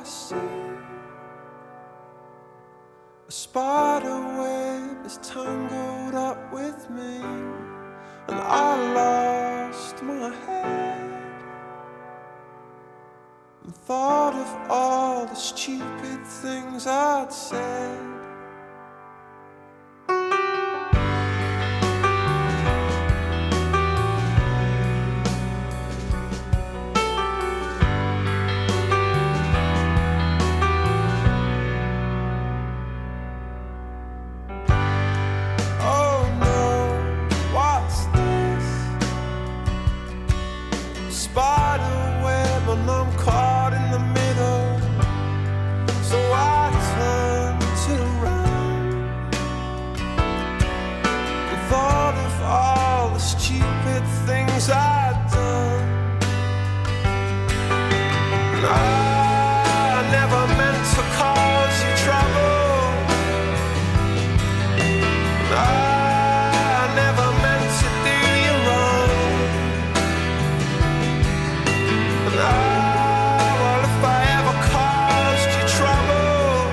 I see a spider web is tangled up with me, and I lost my head and thought of all the stupid things I'd said. Spider web and I'm caught in the middle, so I turned it around and thought of all the stupid things I'd done. And I never meant to cause you trouble, and I never meant to do you wrong. Well, if I ever caused you trouble,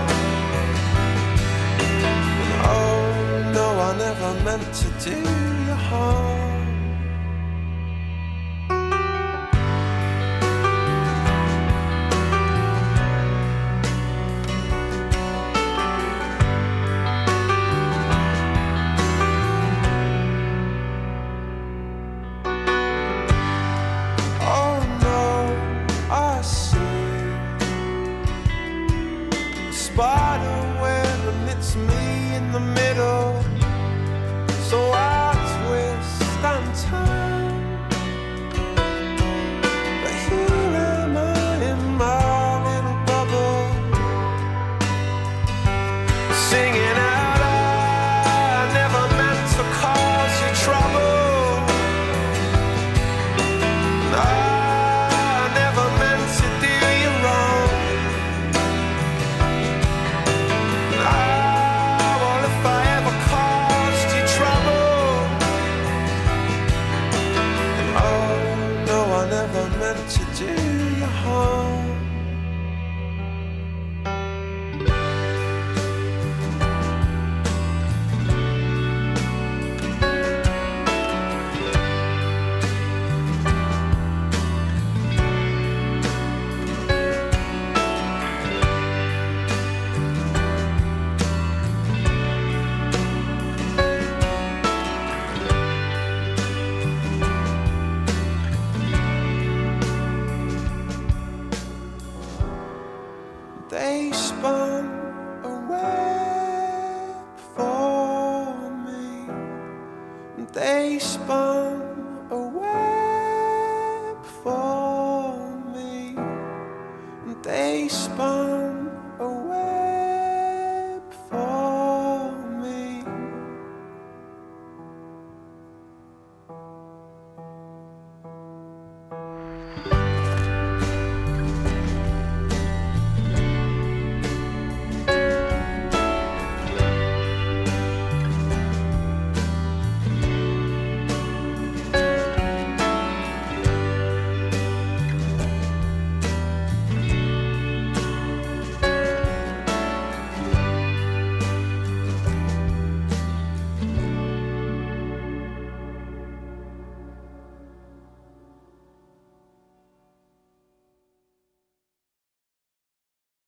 oh no, I never meant to do you harm. Spider web and it's me in the middle, so I twist and turn, but here am I in my little bubble, singing out I never meant to cause you trouble, and I never meant to do you wrong. Never meant to do you harm. They spun a web for me. They spun a web for me. They spun